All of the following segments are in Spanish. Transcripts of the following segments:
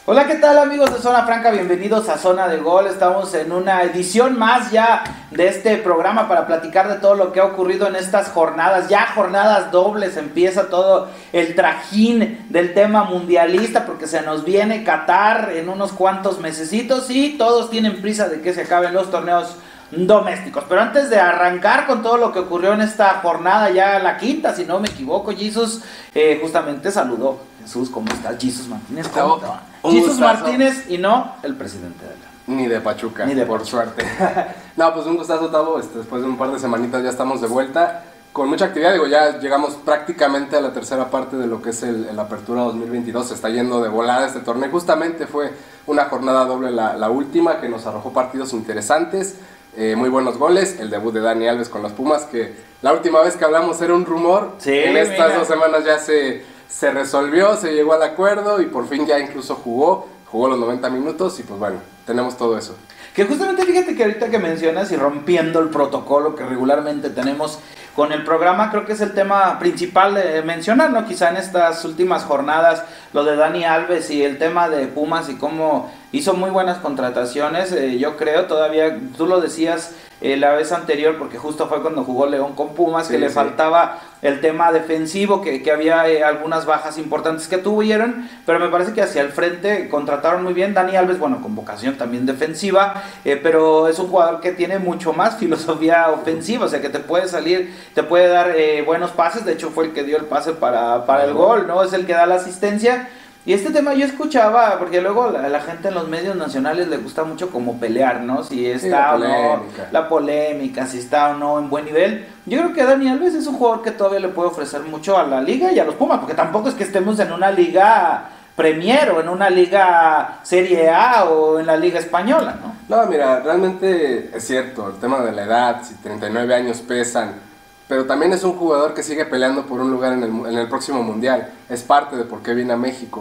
Hola, ¿qué tal amigos de Zona Franca? Bienvenidos a Zona de Gol. Estamos en una edición más ya de este programa para platicar de todo lo que ha ocurrido en estas jornadas. Ya jornadas dobles, empieza todo el trajín del tema mundialista porque se nos viene Qatar en unos cuantos mesecitos y todos tienen prisa de que se acaben los torneos domésticos. Pero antes de arrancar con todo lo que ocurrió en esta jornada, ya la quinta, si no me equivoco, Jesus justamente saludó. Jesús, ¿cómo estás? Jesus Martínez, ¿cómo te va? Jesus Martínez y no el presidente de la... Ni de Pachuca, Ni de por Pachuca. suerte. No, pues un gustazo, Tavo. Después de un par de semanitas ya estamos de vuelta con mucha actividad. Digo, ya llegamos prácticamente a la tercera parte de lo que es el Apertura 2022. Se está yendo de volada este torneo. Justamente fue una jornada doble la última que nos arrojó partidos interesantes. Muy buenos goles. El debut de Dani Alves con los Pumas, que la última vez que hablamos era un rumor. Sí, en estas mira. 2 semanas ya se resolvió, se llegó al acuerdo y por fin ya incluso jugó los 90 minutos y pues bueno, tenemos todo eso. Que justamente fíjate que ahorita que mencionas y rompiendo el protocolo que regularmente tenemos con el programa, creo que es el tema principal de mencionar, ¿no? Quizá en estas últimas jornadas, lo de Dani Alves y el tema de Pumas y cómo hizo muy buenas contrataciones. Yo creo, todavía, tú lo decías la vez anterior, porque justo fue cuando jugó León con Pumas, Sí, que le sí. faltaba el tema defensivo, que había algunas bajas importantes que tuvieron, pero me parece que hacia el frente contrataron muy bien. Dani Alves, bueno, con vocación también defensiva, pero es un jugador que tiene mucho más filosofía ofensiva, o sea que te puede salir, te puede dar buenos pases. De hecho fue el que dio el pase para el gol, ¿no? Es el que da la asistencia. Y este tema yo escuchaba, porque luego a la gente en los medios nacionales le gusta mucho como pelear, ¿no? Si está o no, la polémica, si está o no en buen nivel. Yo creo que Dani Alves es un jugador que todavía le puede ofrecer mucho a la liga y a los Pumas, porque tampoco es que estemos en una liga Premier o en una liga Serie A o en la liga española, ¿no? No, mira, realmente es cierto, el tema de la edad, si 39 años pesan, pero también es un jugador que sigue peleando por un lugar en el próximo mundial. Es parte de por qué viene a México.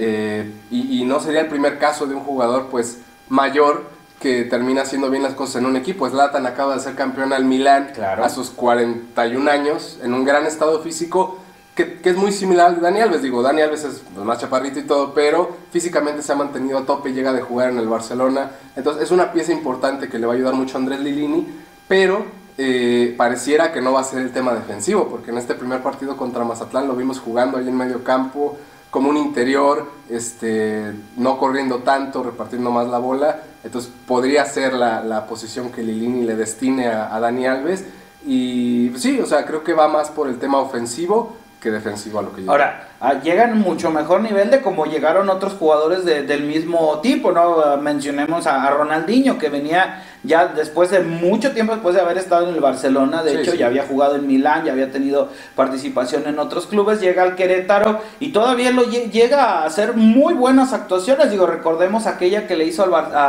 Y no sería el primer caso de un jugador pues mayor que termina haciendo bien las cosas en un equipo. Zlatan acaba de ser campeón al Milán, Claro, a sus 41 años, en un gran estado físico, que es muy similar al de Dani Alves. Digo, Dani Alves es más chaparrito y todo, pero físicamente se ha mantenido a tope, llega de jugar en el Barcelona. Entonces es una pieza importante que le va a ayudar mucho a Andrés Lilini, pero pareciera que no va a ser el tema defensivo, porque en este primer partido contra Mazatlán lo vimos jugando ahí en medio campo, como un interior, no corriendo tanto, repartiendo más la bola. Entonces podría ser la posición que Lilini le destine a Dani Alves. Y sí, o sea, creo que va más por el tema ofensivo que defensivo a lo que llega. Ahora, llegan mucho mejor nivel de como llegaron otros jugadores del mismo tipo, ¿no? Mencionemos a Ronaldinho, que venía ya después de mucho tiempo, después de haber estado en el Barcelona, de hecho, sí. ya había jugado en Milán, ya había tenido participación en otros clubes, llega al Querétaro y todavía llega a hacer muy buenas actuaciones. Digo, recordemos aquella que le hizo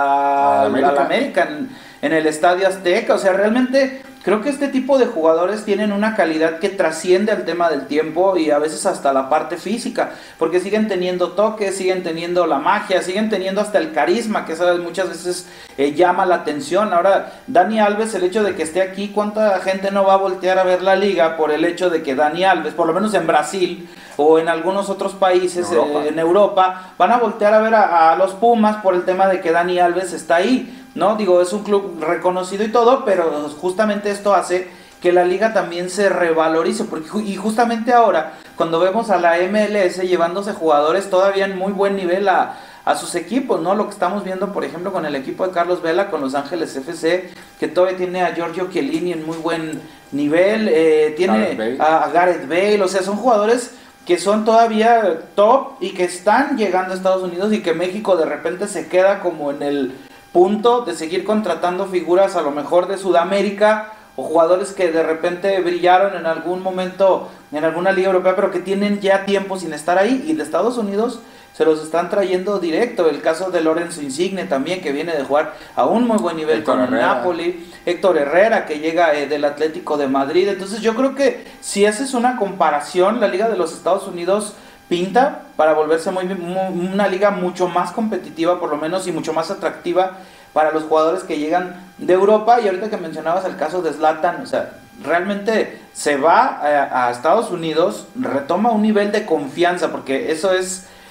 al América en el Estadio Azteca. O sea, realmente creo que este tipo de jugadores tienen una calidad que trasciende al tema del tiempo y a veces hasta la parte física, porque siguen teniendo toques, siguen teniendo la magia, siguen teniendo hasta el carisma, que sabes, muchas veces llama la atención. Ahora, Dani Alves, el hecho de que esté aquí, ¿cuánta gente no va a voltear a ver la liga por el hecho de que Dani Alves, por lo menos en Brasil o en algunos otros países en Europa, van a voltear a ver a los Pumas por el tema de que Dani Alves está ahí? No, digo, es un club reconocido y todo, pero justamente esto hace que la liga también se revalorice, y justamente ahora, cuando vemos a la MLS llevándose jugadores todavía en muy buen nivel a sus equipos, ¿no? Lo que estamos viendo, por ejemplo, con el equipo de Carlos Vela, con Los Ángeles FC, que todavía tiene a Giorgio Chiellini en muy buen nivel, tiene a Gareth Bale, o sea, son jugadores que son todavía top y que están llegando a Estados Unidos y que México de repente se queda como en el punto de seguir contratando figuras a lo mejor de Sudamérica o jugadores que de repente brillaron en algún momento en alguna liga europea, pero que tienen ya tiempo sin estar ahí, y de Estados Unidos se los están trayendo directo. El caso de Lorenzo Insigne también, que viene de jugar a un muy buen nivel con el Napoli. Héctor Herrera, que llega del Atlético de Madrid. Entonces yo creo que si haces una comparación, la liga de los Estados Unidos pinta para volverse una liga mucho más competitiva, por lo menos, y mucho más atractiva para los jugadores que llegan de Europa. Y ahorita que mencionabas el caso de Zlatan, o sea, realmente se va a Estados Unidos, retoma un nivel de confianza, porque eso es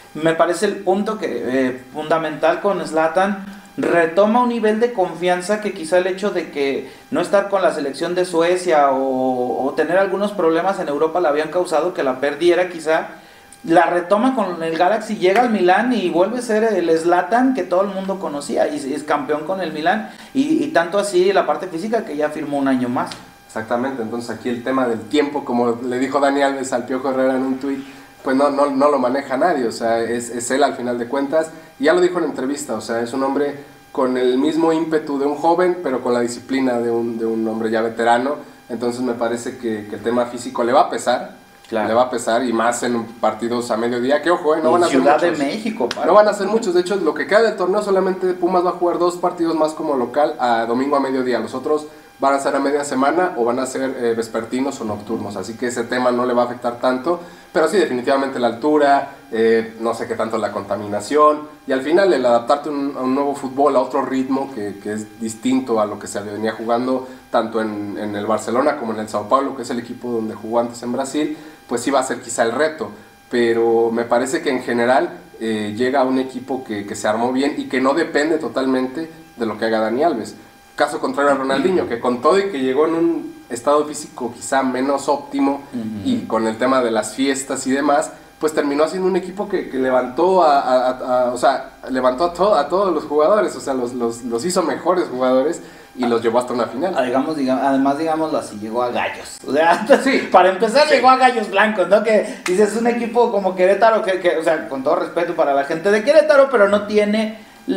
me parece el punto que fundamental con Zlatan, retoma un nivel de confianza que quizá el hecho de que no estar con la selección de Suecia o tener algunos problemas en Europa le habían causado que la perdiera quizá. La retoma con el Galaxy, llega al Milán y vuelve a ser el Zlatan que todo el mundo conocía y es campeón con el Milán y tanto así la parte física que ya firmó un año más. Exactamente, entonces aquí el tema del tiempo, como le dijo Dani Alves al Piojo Herrera en un tuit, pues no lo maneja nadie, o sea, es él al final de cuentas, y ya lo dijo en entrevista, o sea, es un hombre con el mismo ímpetu de un joven, pero con la disciplina de un hombre ya veterano, entonces me parece que el tema físico le va a pesar, claro. Le va a pesar, y más en partidos a mediodía, que ojo, no van a ser Ciudad muchos. de México, no van a ser muchos, de hecho lo que queda del torneo solamente Pumas va a jugar 2 partidos más como local a domingo a mediodía, los otros van a ser a media semana o van a ser vespertinos o nocturnos, así que ese tema no le va a afectar tanto, pero sí definitivamente la altura, no sé qué tanto la contaminación, y al final el adaptarte a un nuevo fútbol, a otro ritmo que es distinto a lo que se venía jugando tanto en el Barcelona como en el Sao Paulo, que es el equipo donde jugó antes en Brasil, pues sí va a ser quizá el reto, pero me parece que en general llega a un equipo que se armó bien y que no depende totalmente de lo que haga Dani Alves. Caso contrario a Ronaldinho, que con todo y que llegó en un estado físico quizá menos óptimo y con el tema de las fiestas y demás, pues terminó siendo un equipo que levantó levantó a todos los jugadores, o sea, los hizo mejores jugadores y los llevó hasta una final. Además, digámoslo así, llegó a gallos. O sea, sí, para empezar llegó a gallos blancos, ¿no? Que dices, un equipo como Querétaro, que o sea, con todo respeto para la gente de Querétaro, pero no tiene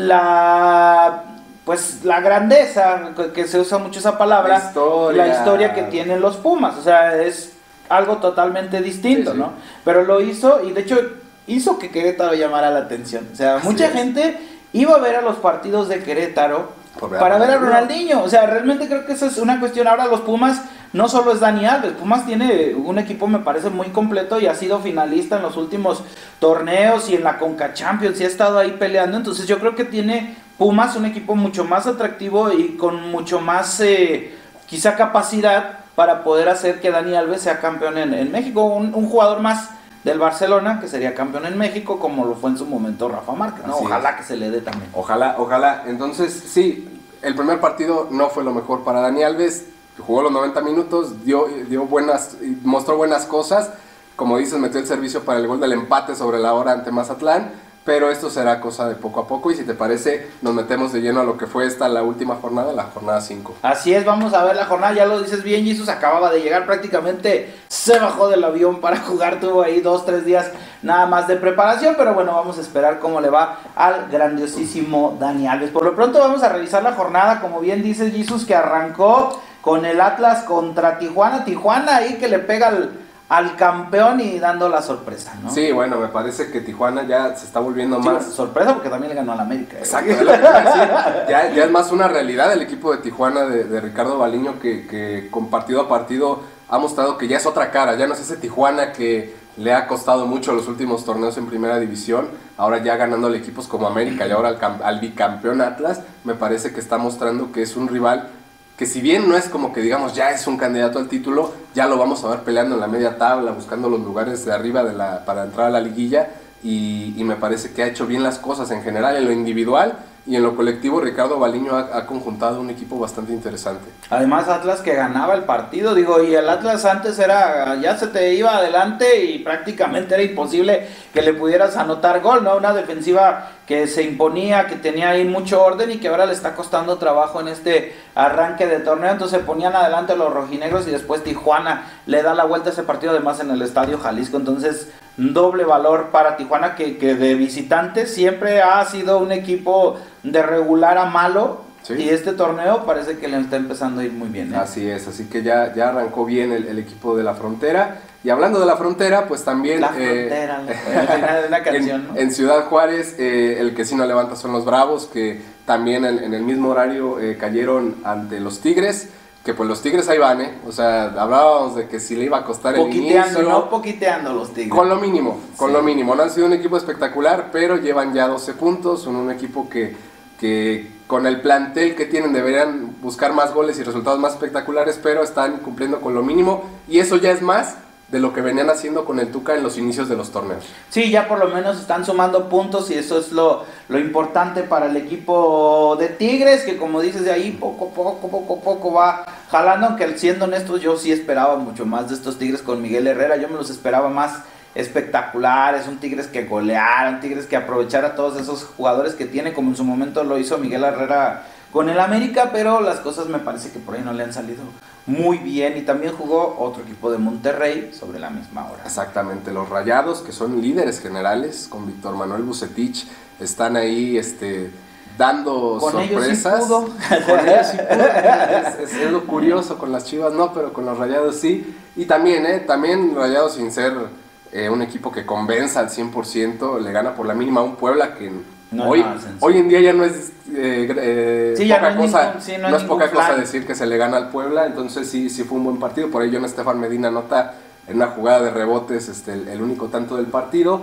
la grandeza, que se usa mucho esa palabra, la historia que tienen los Pumas, o sea, es algo totalmente distinto, sí. ¿No? Pero lo hizo, y de hecho hizo que Querétaro llamara la atención, o sea, mucha gente iba a ver a los partidos de Querétaro para ver a Ronaldinho, o sea, realmente creo que eso es una cuestión. Ahora los Pumas no solo es Dani Alves, Pumas tiene un equipo, me parece, muy completo y ha sido finalista en los últimos torneos y en la Conca Champions y ha estado ahí peleando, entonces yo creo que tiene Pumas un equipo mucho más atractivo y con mucho más quizá capacidad para poder hacer que Dani Alves sea campeón en México, un jugador más del Barcelona que sería campeón en México como lo fue en su momento Rafa Márquez, ¿no? Ojalá que se le dé también. Ojalá, entonces sí, el primer partido no fue lo mejor para Dani Alves, jugó los 90 minutos, mostró buenas cosas, como dices, metió el servicio para el gol del empate sobre la hora ante Mazatlán, pero esto será cosa de poco a poco, y si te parece nos metemos de lleno a lo que fue la última jornada, la jornada 5. Así es, vamos a ver la jornada, ya lo dices bien, Jesús acababa de llegar, prácticamente se bajó del avión para jugar, tuvo ahí 2-3 días nada más de preparación, pero bueno, vamos a esperar cómo le va al grandiosísimo Dani Alves. Por lo pronto vamos a revisar la jornada, como bien dices, Jesús, que arrancó con el Atlas contra Tijuana ahí que le pega al campeón y dando la sorpresa, ¿no? Sí, bueno, me parece que Tijuana ya se está volviendo más... Sorpresa porque también le ganó al América. Exacto, es lo que iba a decir. Ya es más una realidad el equipo de Tijuana de Ricardo Baliño que con partido a partido ha mostrado que ya es otra cara, ya no es ese Tijuana que le ha costado mucho los últimos torneos en primera división, ahora ya ganándole equipos como América y ahora al bicampeón Atlas, me parece que está mostrando que es un rival que si bien no es como que digamos ya es un candidato al título, ya lo vamos a ver peleando en la media tabla, buscando los lugares de arriba para entrar a la liguilla, y me parece que ha hecho bien las cosas en general, en lo individual y en lo colectivo. Ricardo Baliño ha conjuntado un equipo bastante interesante. Además Atlas que ganaba el partido, y el Atlas antes ya se te iba adelante y prácticamente era imposible que le pudieras anotar gol, ¿no? Una defensiva que se imponía, que tenía ahí mucho orden y que ahora le está costando trabajo en este arranque de torneo, entonces se ponían adelante los rojinegros y después Tijuana le da la vuelta a ese partido, además en el Estadio Jalisco, entonces doble valor para Tijuana que de visitante siempre ha sido un equipo de regular a malo, ¿sí? Y este torneo parece que le está empezando a ir muy bien, ¿eh? Así es, así que ya arrancó bien el equipo de la Frontera. Y hablando de la Frontera, pues también... La Frontera, de una canción, ¿no? En Ciudad Juárez, el que sí no levanta son los Bravos, que también en el mismo horario cayeron ante los Tigres, que pues los Tigres ahí van, o sea, hablábamos de que si le iba a costar el inicio... No poquiteando los Tigres. Con lo mínimo, no han sido un equipo espectacular, pero llevan ya 12 puntos, son un equipo que con el plantel que tienen deberían buscar más goles y resultados más espectaculares, pero están cumpliendo con lo mínimo, y eso ya es más de lo que venían haciendo con el Tuca en los inicios de los torneos. Sí, ya por lo menos están sumando puntos y eso es lo importante para el equipo de Tigres, que como dices, de ahí poco a poco va jalando, aunque siendo honestos yo sí esperaba mucho más de estos Tigres con Miguel Herrera, yo me los esperaba más espectaculares, un Tigres que goleara, un Tigres que aprovechara todos esos jugadores que tiene, como en su momento lo hizo Miguel Herrera con el América, pero las cosas me parece que por ahí no le han salido muy bien, y también jugó otro equipo de Monterrey sobre la misma hora. Exactamente, los Rayados, que son líderes generales, con Víctor Manuel Vucetich, están ahí dando con sorpresas. Ellos sí pudo. Con ellos sí pudo. Es lo curioso, con las Chivas no, pero con los Rayados sí. Y también Rayados, sin ser un equipo que convenza al 100%, le gana por la mínima a un Puebla que hoy en día ya no es poca cosa, no es poca cosa decir que se le gana al Puebla. Entonces sí fue un buen partido. Por ahí John Estefan Medina anota en una jugada de rebotes el único tanto del partido.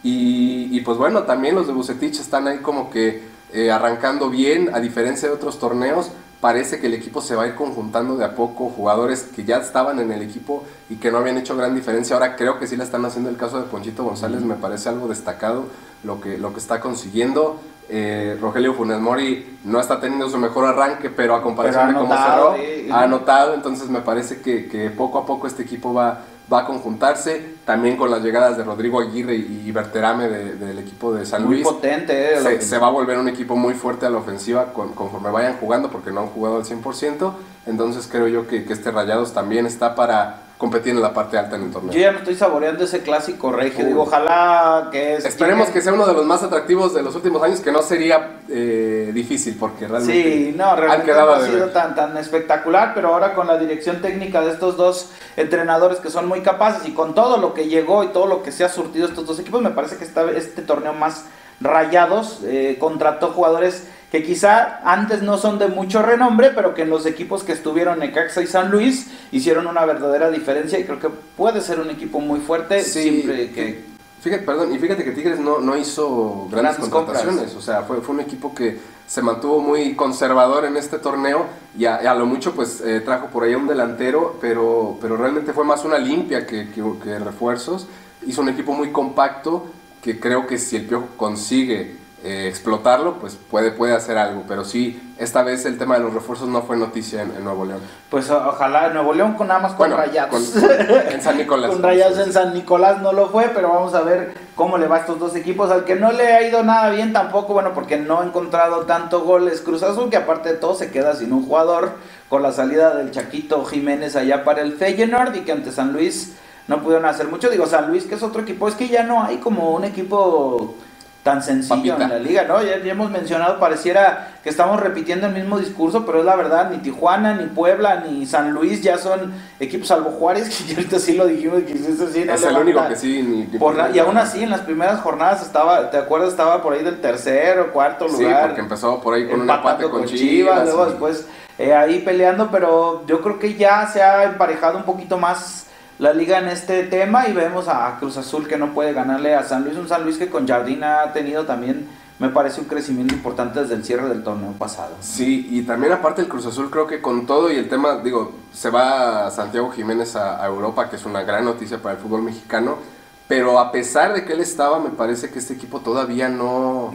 Y pues bueno, también los de Vucetich están ahí como que arrancando bien, a diferencia de otros torneos. Parece que el equipo se va a ir conjuntando de a poco, jugadores que ya estaban en el equipo y que no habían hecho gran diferencia. Ahora creo que sí la están haciendo. El caso de Ponchito González me parece algo destacado lo que está consiguiendo. Rogelio Funes Mori no está teniendo su mejor arranque, pero a comparación de cómo cerró, ha anotado. Entonces me parece que poco a poco este equipo va a conjuntarse, también con las llegadas de Rodrigo Aguirre y Berterame del equipo de San Luis. Muy potente, se va a volver un equipo muy fuerte a la ofensiva conforme vayan jugando, porque no han jugado al 100%. Entonces creo yo que este Rayados también está para competir en la parte alta en el torneo. Yo ya me estoy saboreando ese clásico regio. Digo, ojalá que esperemos que sea uno de los más atractivos de los últimos años, que no sería difícil, porque realmente realmente no ha sido tan espectacular, pero ahora con la dirección técnica de estos dos entrenadores que son muy capaces y con todo lo que llegó y todo lo que se ha surtido estos dos equipos, me parece que este torneo más Rayados contrató jugadores que quizá antes no son de mucho renombre, pero que en los equipos que estuvieron, Necaxa y San Luis, hicieron una verdadera diferencia, y creo que puede ser un equipo muy fuerte, siempre que... Fíjate que Tigres no hizo grandes contrataciones, compras. O sea, fue un equipo que se mantuvo muy conservador en este torneo, y a lo mucho pues trajo por ahí un delantero, pero realmente fue más una limpia que refuerzos. Hizo un equipo muy compacto, que creo que si el Piojo consigue explotarlo, pues puede hacer algo. Pero sí, esta vez el tema de los refuerzos no fue noticia en Nuevo León. Pues ojalá Nuevo León con nada más con Rayados. En San Nicolás. Con Rayados en San Nicolás no lo fue, pero vamos a ver cómo le va a estos dos equipos. Al que no le ha ido nada bien tampoco, bueno, porque no ha encontrado tanto goles Cruz Azul, que aparte de todo se queda sin un jugador, con la salida del Chaquito Jiménez allá para el Feyenoord, y que ante San Luis no pudieron hacer mucho. Digo, San Luis, que es otro equipo, es que ya no hay como un equipo tan sencillo en la liga, ¿no? Ya hemos mencionado, pareciera que estamos repitiendo el mismo discurso, pero es la verdad, ni Tijuana, ni Puebla, ni San Luis ya son equipos, salvo Juárez, que ahorita sí lo dijimos, que eso sí no es el único que sí. Y aún así, en las primeras jornadas estaba, ¿te acuerdas? Estaba por ahí del tercer o cuarto lugar. Sí, porque empezó por ahí con un empate con Chivas. Luego después ahí peleando, pero yo creo que ya se ha emparejado un poquito más la liga en este tema, y vemos a Cruz Azul que no puede ganarle a San Luis, un San Luis que con Jardín ha tenido también, me parece, un crecimiento importante desde el cierre del torneo pasado. Sí, y también aparte el Cruz Azul, creo que con todo y el tema, digo, se va Santiago Jiménez a Europa, que es una gran noticia para el fútbol mexicano, pero a pesar de que él estaba, me parece que este equipo todavía no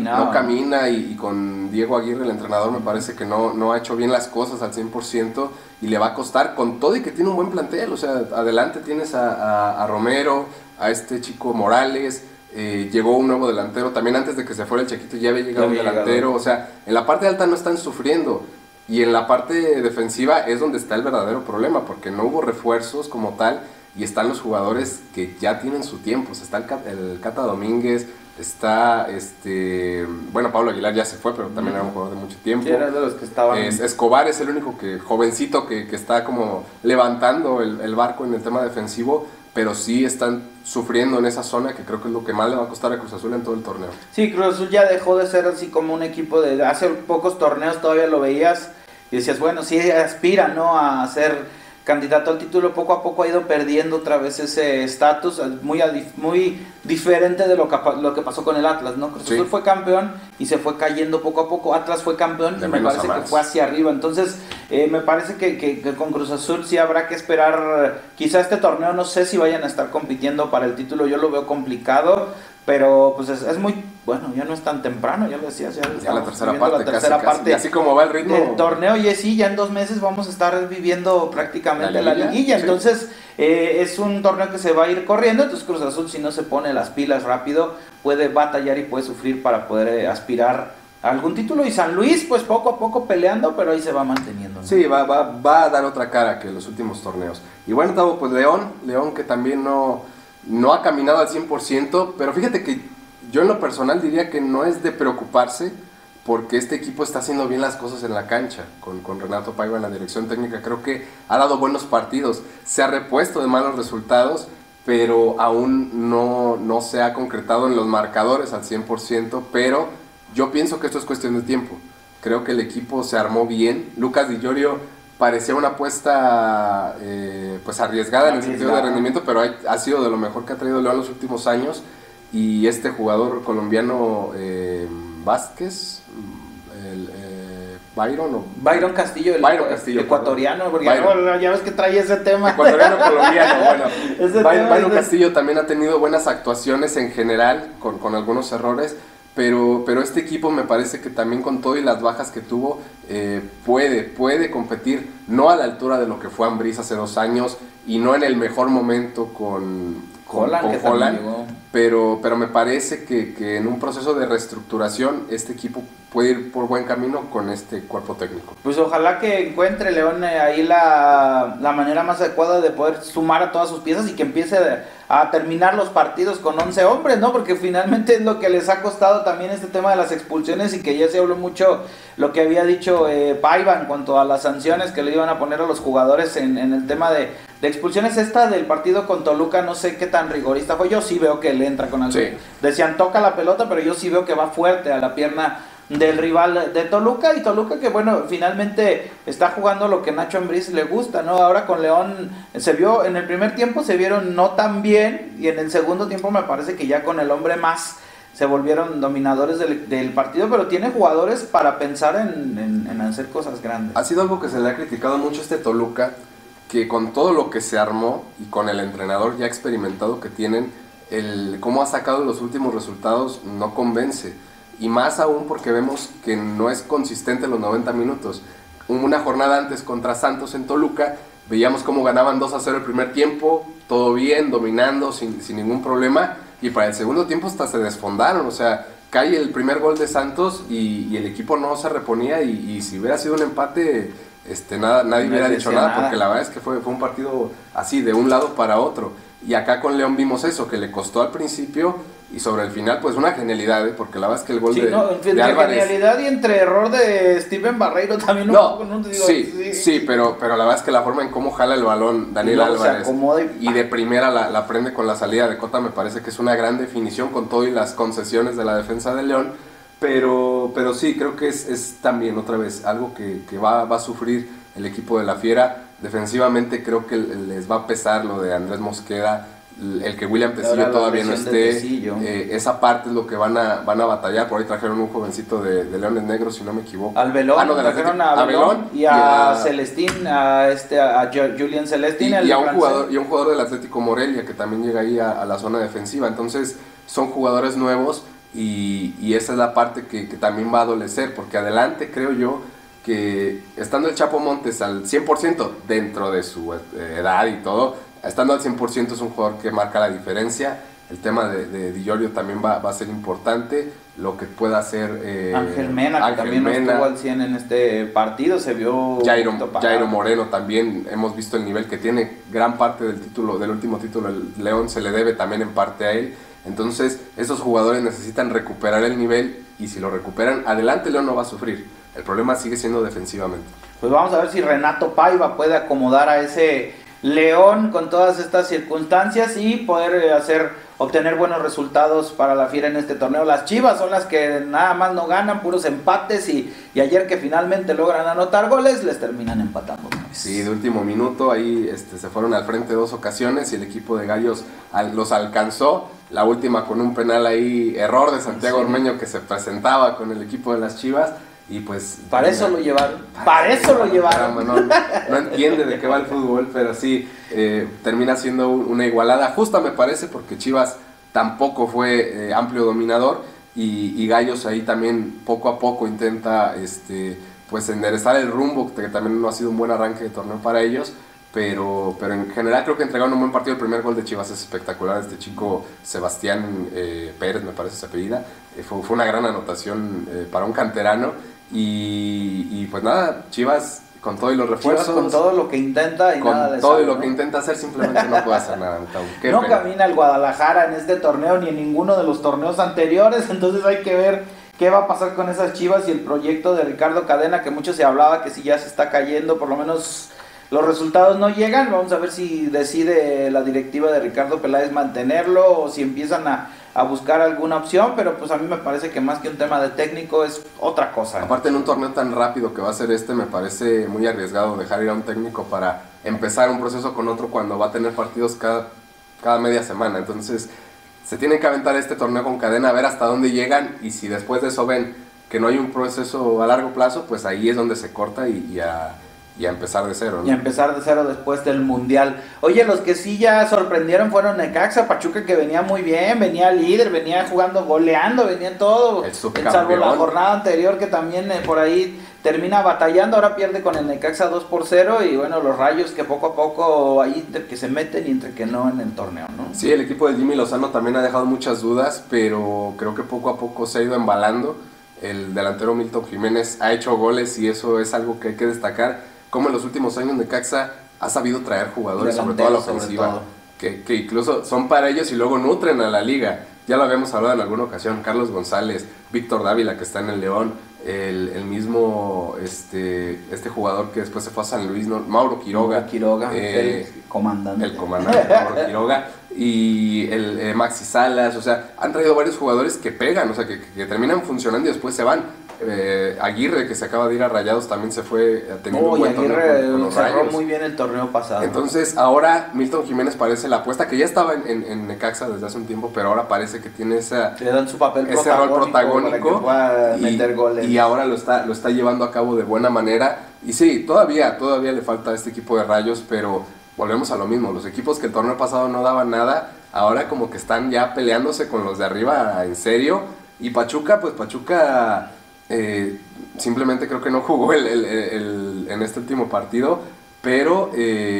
camina, y con Diego Aguirre, el entrenador, me parece que no ha hecho bien las cosas al 100%, y le va a costar, con todo y que tiene un buen plantel. O sea, adelante tienes a Romero, a este chico Morales, llegó un nuevo delantero, también antes de que se fuera el Chaquito ya había llegado un delantero. O sea, en la parte alta no están sufriendo, y en la parte defensiva es donde está el verdadero problema, porque no hubo refuerzos como tal, y están los jugadores que ya tienen su tiempo. O sea, está el Cata Domínguez, está Pablo Aguilar ya se fue, pero también era un jugador de mucho tiempo. Sí, era de los que estaban. Escobar es el único jovencito que está como levantando el barco en el tema defensivo, pero sí están sufriendo en esa zona, que creo que es lo que más le va a costar a Cruz Azul en todo el torneo. Sí, Cruz Azul ya dejó de ser así como un equipo de hace pocos torneos, todavía lo veías y decías, bueno, sí aspira, ¿no?, a ser candidato al título. Poco a poco ha ido perdiendo otra vez ese estatus, muy diferente de lo que pasó con el Atlas, ¿no? Cruz Azul fue campeón y se fue cayendo poco a poco. Atlas fue campeón y me parece que fue hacia arriba. Entonces Me parece que con Cruz Azul sí habrá que esperar, quizá este torneo no sé si vayan a estar compitiendo para el título, yo lo veo complicado, pero pues es muy, bueno, ya no es tan temprano, ya lo decías, ya la tercera parte, parte y así como va el ritmo del torneo, y sí, ya en 2 meses vamos a estar viviendo prácticamente la liguilla, sí. Entonces es un torneo que se va a ir corriendo, entonces Cruz Azul si no se pone las pilas rápido puede batallar y puede sufrir para poder aspirar a algún título, y San Luis pues poco a poco peleando, pero ahí se va manteniendo, ¿no? Sí, va a dar otra cara que los últimos torneos. Y bueno, Tavo, pues León que también no ha caminado al 100%, pero fíjate que yo en lo personal diría que no es de preocuparse, porque este equipo está haciendo bien las cosas en la cancha, con Renato Paiva en la dirección técnica. Creo que ha dado buenos partidos, se ha repuesto de malos resultados, pero aún no se ha concretado en los marcadores al 100%, pero yo pienso que esto es cuestión de tiempo. Creo que el equipo se armó bien. Lucas Di Llorio parecía una apuesta pues arriesgada en el sentido de rendimiento, pero ha sido de lo mejor que ha traído León los últimos años. Y este jugador colombiano Vázquez, Byron Castillo, ecuatoriano, porque ya ves que trae ese tema. Ecuatoriano colombiano, bueno. Byron Castillo también ha tenido buenas actuaciones en general, con algunos errores. Pero este equipo me parece que también con todo y las bajas que tuvo, puede competir, no a la altura de lo que fue Ambriz hace 2 años y no en el mejor momento con Holland, pero me parece que en un proceso de reestructuración este equipo puede ir por buen camino con este cuerpo técnico. Pues ojalá que encuentre León ahí la manera más adecuada de poder sumar a todas sus piezas y que empiece a terminar los partidos con 11 hombres, ¿no? Porque finalmente es lo que les ha costado también este tema de las expulsiones, y que ya se habló mucho lo que había dicho Paiva en cuanto a las sanciones que le iban a poner a los jugadores en el tema de expulsiones. Esta del partido con Toluca no sé qué tan rigorista fue, yo sí veo que le entra con algo. Sí. Decían toca la pelota, pero yo sí veo que va fuerte a la pierna del rival de Toluca, y Toluca que bueno, finalmente está jugando lo que Nacho Ambriz le gusta, ¿no? Ahora con León se vio, en el primer tiempo se vieron no tan bien, y en el segundo tiempo me parece que ya con el hombre más se volvieron dominadores del partido, pero tiene jugadores para pensar en hacer cosas grandes. Ha sido algo que se le ha criticado mucho a este Toluca, que con todo lo que se armó y con el entrenador ya experimentado que tienen, cómo ha sacado los últimos resultados no convence. Y más aún porque vemos que no es consistente los 90 minutos. Una jornada antes contra Santos en Toluca, veíamos cómo ganaban 2-0 el primer tiempo, todo bien, dominando, sin ningún problema, y para el segundo tiempo hasta se desfondaron, o sea, cae el primer gol de Santos y el equipo no se reponía, y si hubiera sido un empate, nadie hubiera dicho nada, porque la verdad es que fue un partido así, de un lado para otro. Y acá con León vimos eso, que le costó al principio, y sobre el final pues una genialidad, porque la verdad es que el gol de Álvarez, genialidad, y entre error de Steven Barreiro también pero la verdad es que la forma en cómo jala el balón Daniel Álvarez y de primera la prende con la salida de Cota, me parece que es una gran definición con todo y las concesiones de la defensa de León, pero sí, creo que es también otra vez algo que va a sufrir el equipo de la Fiera. Defensivamente creo que les va a pesar lo de Andrés Mosqueda, el que William Tecillo todavía no esté, esa parte es lo que van a batallar. Por ahí trajeron un jovencito de Leones Negros, si no me equivoco. Al Belón, trajeron a Belón y a Celestín, a Julián Celestín. Y a un jugador del Atlético Morelia que también llega ahí a la zona defensiva. Entonces son jugadores nuevos, y esa es la parte que también va a adolecer, porque adelante creo yo que estando el Chapo Montes al 100% dentro de su edad y todo, estando al 100% es un jugador que marca la diferencia. El tema de Di Llorio también va a ser importante, lo que pueda hacer Ángel Mena, que también no estuvo al 100 en este partido, se vio Jairo Moreno también, hemos visto el nivel que tiene, gran parte del último título del León se le debe también en parte a él. Entonces esos jugadores necesitan recuperar el nivel, y si lo recuperan, adelante León no va a sufrir. El problema sigue siendo defensivamente. Pues vamos a ver si Renato Paiva puede acomodar a ese León con todas estas circunstancias y poder obtener buenos resultados para la Fiera en este torneo. Las Chivas son las que nada más no ganan, puros empates, y ayer que finalmente logran anotar goles, les terminan empatando. Sí, de último minuto, ahí se fueron al frente 2 ocasiones y el equipo de Gallos los alcanzó. La última con un penal ahí, error de Santiago Ormeño, que se presentaba con el equipo de las Chivas, y pues... Para eso lo llevaron. Para eso lo llevaron. No entiende de qué va el fútbol, pero sí, termina siendo una igualada justa, me parece, porque Chivas tampoco fue amplio dominador, y Gallos ahí también poco a poco intenta pues enderezar el rumbo, que también no ha sido un buen arranque de torneo para ellos, pero en general creo que entregaron un buen partido. El primer gol de Chivas es espectacular, este chico Sebastián Pérez, me parece su apellida, fue una gran anotación para un canterano, y pues nada, Chivas con todo y los refuerzos, Chivas con todo lo que intenta y con nada de todo sale, y lo ¿no? que intenta hacer, simplemente no puede hacer nada. No camina el Guadalajara en este torneo ni en ninguno de los torneos anteriores, entonces hay que ver qué va a pasar con esas Chivas y el proyecto de Ricardo Cadena, que mucho se hablaba que si ya se está cayendo, por lo menos los resultados no llegan. Vamos a ver si decide la directiva de Ricardo Peláez mantenerlo o si empiezan a buscar alguna opción, pero pues a mí me parece que más que un tema de técnico es otra cosa. Aparte, en un torneo tan rápido que va a ser me parece muy arriesgado dejar ir a un técnico para empezar un proceso con otro cuando va a tener partidos cada media semana. Entonces se tienen que aventar este torneo con Cadena, a ver hasta dónde llegan, y si después de eso ven que no hay un proceso a largo plazo, pues ahí es donde se corta y a empezar de cero, ¿no? Y a empezar de cero después del Mundial. Oye, los que sí ya sorprendieron fueron Necaxa, Pachuca, que venía muy bien, venía líder, venía jugando, goleando, venía todo. Salvo la jornada anterior, que también por ahí termina batallando, ahora pierde con el Necaxa 2-0, y bueno, los Rayos que poco a poco ahí entre que se meten y entre que no en el torneo, ¿no? Sí, el equipo de Jimmy Lozano también ha dejado muchas dudas, pero creo que poco a poco se ha ido embalando. El delantero Milton Jiménez ha hecho goles y eso es algo que hay que destacar. Como en los últimos años Necaxa ha sabido traer jugadores, sobre todo a la ofensiva, que incluso son para ellos y luego nutren a la liga. Ya lo habíamos hablado en alguna ocasión, Carlos González, Víctor Dávila, que está en el León, el mismo jugador que después se fue a San Luis, ¿no? Mauro Quiroga, el comandante Mauro Quiroga, y el Maxi Salas. O sea, han traído varios jugadores que pegan, o sea, que terminan funcionando y después se van. Aguirre, que se acaba de ir a Rayados, también se fue teniendo un buen torneo con los cerró Rayos. muy bien el torneo pasado. Entonces ahora Milton Jiménez parece la apuesta, que ya estaba en Necaxa desde hace un tiempo, pero ahora parece que tiene le dan su papel ese rol protagónico para que meter goles. Y ahora lo está llevando a cabo de buena manera. Y sí, todavía le falta a este equipo de Rayos, pero volvemos a lo mismo. Los equipos que el torneo pasado no daban nada, ahora como que están ya peleándose con los de arriba en serio. Y Pachuca, simplemente creo que no jugó en este último partido, pero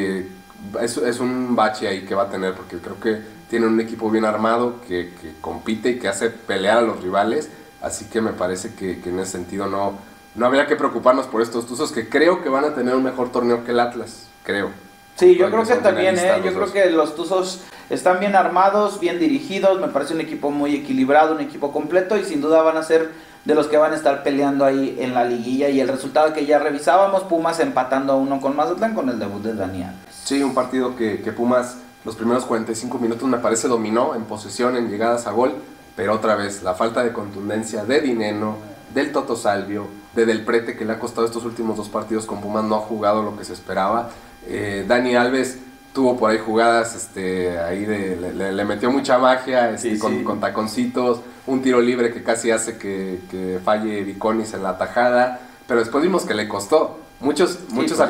es un bache ahí que va a tener, porque creo que tiene un equipo bien armado que compite y que hace pelear a los rivales, así que me parece que en ese sentido no habría que preocuparnos por estos Tuzos, que creo que van a tener un mejor torneo que el Atlas, creo. Sí, yo creo que también, yo creo que los Tuzos están bien armados, bien dirigidos, me parece un equipo muy equilibrado, un equipo completo, y sin duda van a ser de los que van a estar peleando ahí en la liguilla. Y el resultado que ya revisábamos, Pumas empatando a 1 con Mazatlán con el debut de Daniel. Sí, un partido que Pumas los primeros 45 minutos me parece dominó en posesión, en llegadas a gol, pero otra vez la falta de contundencia de Dineno, del Toto Salvio, de Del Prete, que le ha costado estos últimos 2 partidos con Pumas, no ha jugado lo que se esperaba. Dani Alves tuvo por ahí jugadas, ahí le metió mucha magia, con taconcitos, un tiro libre que casi hace que falle Viconis en la tajada, pero después vimos que le costó. Muchos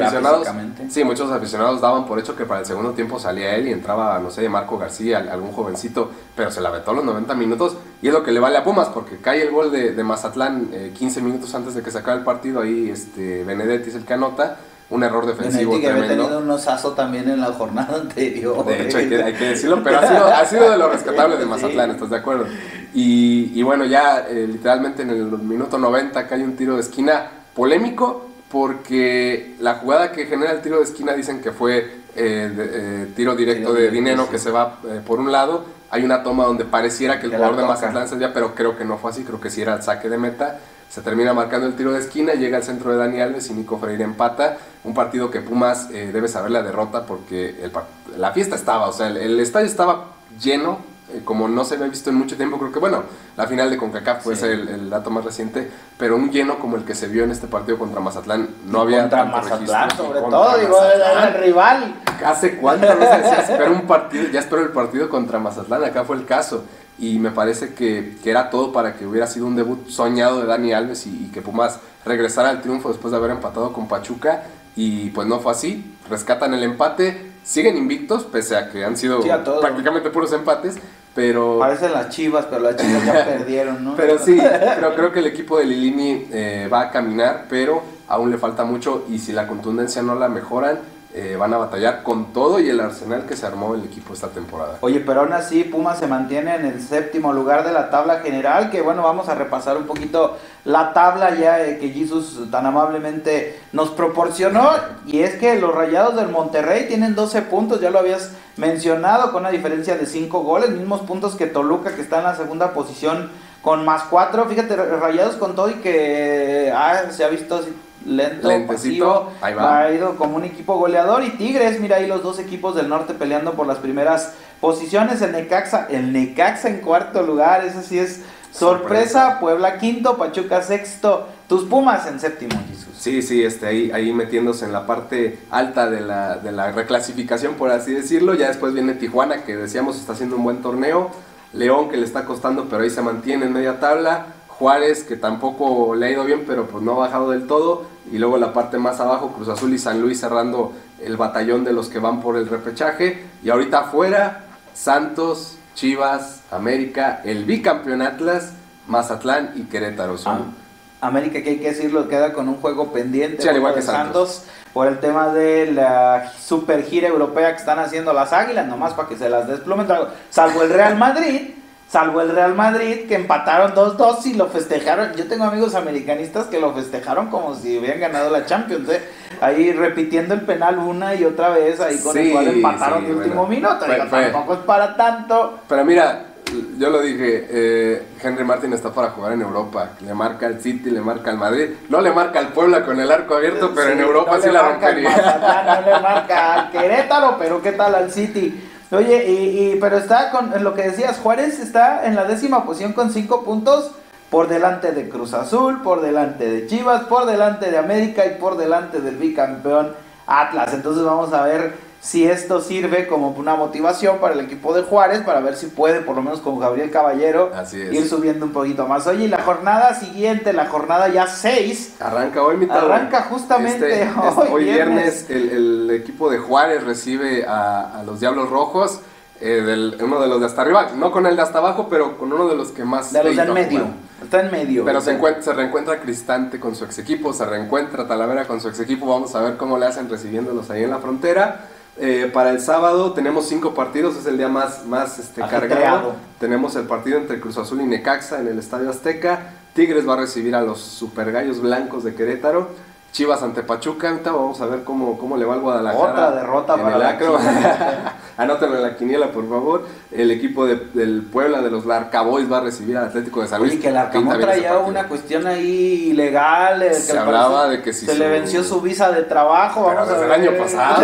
aficionados daban por hecho que para el segundo tiempo salía él y entraba, no sé, Marco García, algún jovencito, pero se la vetó los 90 minutos, y es lo que le vale a Pumas, porque cae el gol de Mazatlán 15 minutos antes de que se acabe el partido. Ahí Benedetti es el que anota. Un error defensivo Benedetti, que tremendo. había tenido un osazo también en la jornada anterior. De hecho, hay que decirlo, pero ha sido de lo rescatable de Mazatlán, ¿estás de acuerdo? Y bueno, ya literalmente en el minuto 90 cae un tiro de esquina polémico, porque la jugada que genera el tiro de esquina dicen que fue tiro directo de Dineno, que se va por un lado. Hay una toma donde pareciera que el jugador de Mazatlán se desvía, pero creo que no fue así, creo que sí era el saque de meta. Se termina marcando el tiro de esquina, llega al centro de Dani Alves y Nico Freire empata. Un partido que Pumas debe saber la derrota, porque la fiesta estaba, o sea, el estadio estaba lleno, como no se había visto en mucho tiempo. Creo que, bueno, la final de CONCACAF puede ser el dato más reciente, pero un lleno como el que se vio en este partido contra Mazatlán no había contra tanto Mazatlán, registro. sobre todo, digo, era el rival. ¿Hace cuánto no se decía, espero un partido, ya espero el partido contra Mazatlán? Acá fue el caso. Y me parece que era todo para que hubiera sido un debut soñado de Dani Alves y que Pumas regresara al triunfo después de haber empatado con Pachuca. Y pues no fue así. Rescatan el empate, siguen invictos, pese a que han sido prácticamente puros empates. Pero parecen las Chivas, pero las Chivas ya perdieron, ¿no? Pero sí, creo que el equipo de Lilini va a caminar, pero aún le falta mucho. Y si la contundencia no la mejoran, van a batallar con todo y el arsenal que se armó el equipo esta temporada. Oye, pero aún así Pumas se mantiene en el 7º lugar de la tabla general, que bueno, vamos a repasar un poquito la tabla ya que Jesús tan amablemente nos proporcionó, y es que los Rayados del Monterrey tienen 12 puntos, ya lo habías mencionado, con una diferencia de 5 goles, mismos puntos que Toluca, que está en la segunda posición con +4, fíjate, Rayados con todo y que se ha visto así lento, pasivo, ha ido como un equipo goleador. Y Tigres, mira ahí los dos equipos del norte peleando por las primeras posiciones. El Necaxa en cuarto lugar, eso sí es sorpresa. Puebla quinto, Pachuca sexto, tus Pumas en séptimo, Jesús. Sí, ahí metiéndose en la parte alta de la reclasificación, por así decirlo. Ya después viene Tijuana, que decíamos está haciendo un buen torneo. León, que le está costando, pero ahí se mantiene en media tabla. Juárez, que tampoco le ha ido bien, pero pues no ha bajado del todo. Y luego la parte más abajo, Cruz Azul y San Luis cerrando el batallón de los que van por el repechaje. Y ahorita afuera, Santos, Chivas, América, el bicampeón Atlas, Mazatlán y Querétaro. América, que hay que decirlo, queda con un juego pendiente, sí, al igual que Santos, por el tema de la super gira europea que están haciendo las Águilas, nomás para que se las desplumen, salvo el Real Madrid, que empataron 2-2 y lo festejaron. Yo tengo amigos americanistas que lo festejaron como si hubieran ganado la Champions, ahí repitiendo el penal una y otra vez, ahí con el cual empataron de último minuto. Tampoco es para tanto. Pero mira, yo lo dije, Henry Martin está para jugar en Europa. Le marca al City, le marca al Madrid, no le marca al Puebla con el arco abierto, pero en Europa no sí la rompería. No le marca al Querétaro, pero ¿qué tal al City? Oye, pero está con lo que decías, Juárez está en la 10ª posición con 5 puntos, por delante de Cruz Azul, por delante de Chivas, por delante de América y por delante del bicampeón Atlas. Entonces vamos a ver si esto sirve como una motivación para el equipo de Juárez, para ver si puede, por lo menos con Gabriel Caballero, ir subiendo un poquito más. Oye, y la jornada siguiente, la jornada ya 6, arranca hoy, arranca justamente hoy viernes. El equipo de Juárez recibe a los Diablos Rojos, uno de los de hasta arriba, no con el de hasta abajo, pero con uno de los que más... De los del medio, está en medio. Pero se reencuentra Cristante con su ex equipo, se reencuentra Talavera con su ex equipo, vamos a ver cómo le hacen recibiéndolos ahí en la frontera. Para el sábado tenemos 5 partidos, es el día más cargado. Tenemos el partido entre Cruz Azul y Necaxa en el Estadio Azteca. Tigres va a recibir a los Super Gallos Blancos de Querétaro. Chivas ante Pachuca. Ahorita vamos a ver cómo le va al Guadalajara. Otra derrota para el Acro. Anótenlo en la quiniela, por favor. El equipo del Puebla, de los Larcaboys, va a recibir al Atlético de San Luis. Y que el Arcamón traía una cuestión ahí ilegal. Se hablaba de que si se le venció su visa de trabajo. Pero vamos desde el año pasado.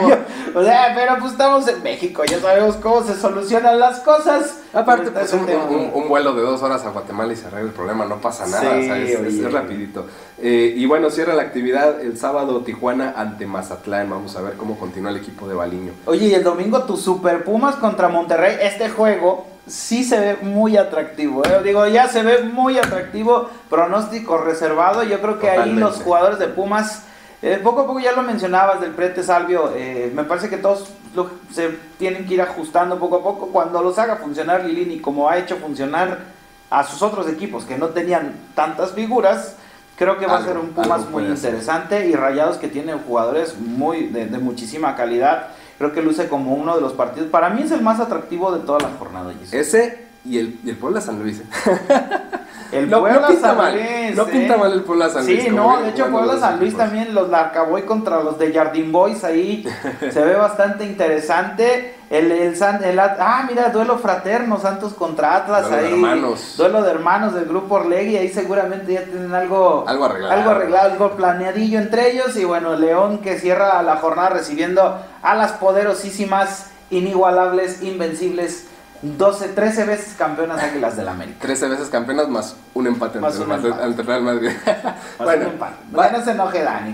O sea, pero pues estamos en México, ya sabemos cómo se solucionan las cosas. Aparte, pues un vuelo de 2 horas a Guatemala y se arregla el problema, no pasa nada, sí, o sea, es rapidito. Y bueno, cierra la actividad el sábado Tijuana ante Mazatlán. Vamos a ver cómo continúa el equipo de Baliño. Oye, y el domingo tu Super Pumas contra Monterrey. Este juego sí se ve muy atractivo, ya se ve muy atractivo. Pronóstico reservado. Yo creo que ahí los jugadores de Pumas, poco a poco, ya lo mencionabas del Prete Salvio, me parece que todos se tienen que ir ajustando poco a poco. Cuando los haga funcionar Lilini, como ha hecho funcionar a sus otros equipos que no tenían tantas figuras, creo que va a ser un Pumas muy interesante. Y Rayados, que tiene jugadores de muchísima calidad, creo que luce como uno de los partidos, para mí es el más atractivo de toda la jornada. Ese y el Puebla San Luis. El Puebla San Luis. No pinta mal el Puebla San Luis. Sí, no, de hecho Puebla San Luis también, los Larcaboy contra los de Jardín Boys, ahí se ve bastante interesante. Mira, duelo fraterno, Santos contra Atlas, duelo de hermanos del grupo Orlegui, ahí seguramente ya tienen algo arreglado, algo planeadillo entre ellos. Y bueno, León, que cierra la jornada recibiendo a las poderosísimas, inigualables, invencibles 13 veces campeonas Águilas del América. 13 veces campeonas más un empate ante Real Madrid. Bueno, no se enoje Dani.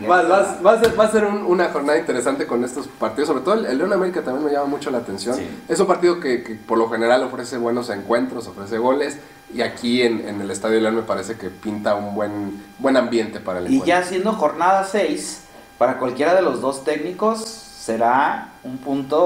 Va a ser una jornada interesante con estos partidos, sobre todo el León América también me llama mucho la atención. Sí. Es un partido que por lo general ofrece buenos encuentros, ofrece goles, y aquí en el Estadio León me parece que pinta un buen ambiente para el encuentro. Y ya siendo jornada 6, para cualquiera de los dos técnicos será un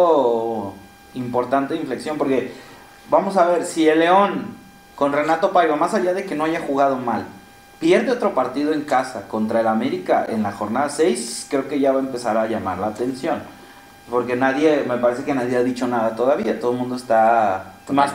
punto importante de inflexión, porque vamos a ver, si el León con Renato Paiva, más allá de que no haya jugado mal, pierde otro partido en casa contra el América en la jornada 6, creo que ya va a empezar a llamar la atención, porque me parece que nadie ha dicho nada todavía, todo el mundo está más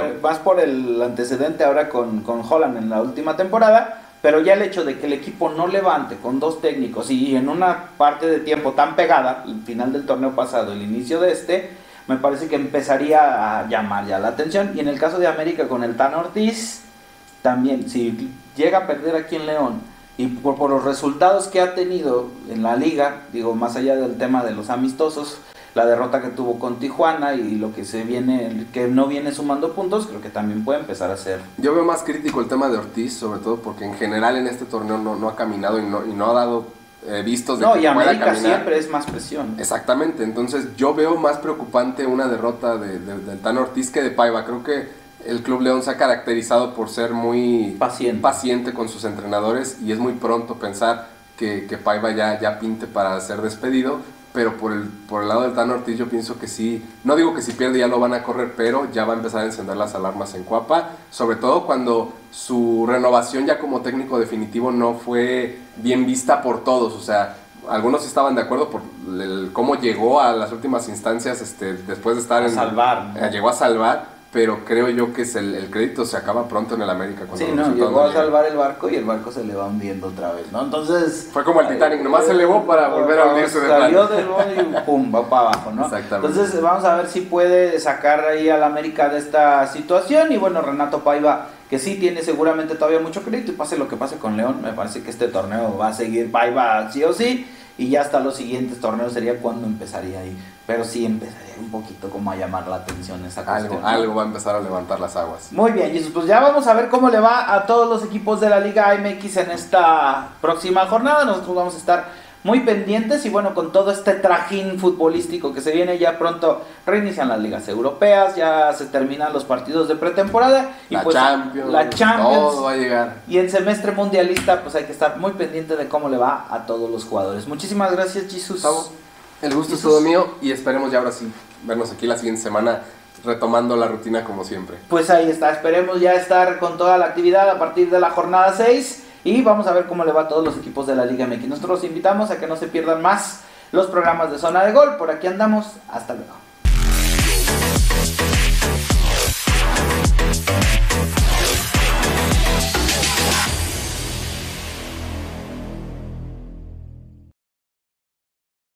por el antecedente ahora con Holland en la última temporada, pero ya el hecho de que el equipo no levante con dos técnicos y en una parte de tiempo tan pegada, el final del torneo pasado, el inicio de me parece que empezaría a llamar ya la atención. Y en el caso de América con el Tan Ortiz, también, si llega a perder aquí en León, y por los resultados que ha tenido en la liga, digo, más allá del tema de los amistosos, la derrota que tuvo con Tijuana y lo que que no viene sumando puntos, creo que también puede empezar a ser. Yo veo más crítico el tema de Ortiz, sobre todo porque en general en este torneo no ha caminado y no ha dado vistos de que pueda caminar. No, y América siempre es más presión. Exactamente, entonces yo veo más preocupante una derrota del Tan Ortiz que de Paiva. Creo que el Club León se ha caracterizado por ser muy paciente con sus entrenadores, y es muy pronto pensar que Paiva ya pinte para ser despedido. Pero por el lado del Tan Ortiz yo pienso que sí, no digo que si pierde ya lo van a correr, pero ya va a empezar a encender las alarmas en Cuapa, sobre todo cuando su renovación ya como técnico definitivo no fue bien vista por todos. O sea, algunos estaban de acuerdo por cómo llegó a las últimas instancias después de estar salvar, ¿no? Llegó a salvar, pero creo yo que el crédito se acaba pronto en el América. Llegó a salvar el barco y el barco se le va hundiendo otra vez, ¿no? Entonces... Fue como el Titanic, nomás se elevó para volver a hundirse de salió del bote y pum, va para abajo, ¿no? Exactamente. Entonces vamos a ver si puede sacar ahí al América de esta situación. Y bueno, Renato Paiva, que sí tiene seguramente todavía mucho crédito, y pase lo que pase con León, me parece que este torneo va a seguir Paiva sí o sí, y ya hasta los siguientes torneos sería cuando empezaría ahí. Pero sí empezaría un poquito como a llamar la atención esa cuestión. Algo va a empezar a levantar las aguas. Muy bien, Jesús, pues ya vamos a ver cómo le va a todos los equipos de la Liga MX en esta próxima jornada. Nosotros vamos a estar muy pendientes, y bueno, con todo este trajín futbolístico que se viene, ya pronto reinician las ligas europeas, ya se terminan los partidos de pretemporada, y la pues Champions, todo va a llegar. Y en semestre mundialista pues hay que estar muy pendiente de cómo le va a todos los jugadores. Muchísimas gracias, Jesús. El gusto es todo mío, y esperemos ya ahora sí vernos aquí la siguiente semana retomando la rutina como siempre. Pues ahí está, esperemos ya estar con toda la actividad a partir de la jornada 6, y vamos a ver cómo le va a todos los equipos de la Liga MX. Nosotros los invitamos a que no se pierdan más los programas de Zona de Gol. Por aquí andamos, hasta luego.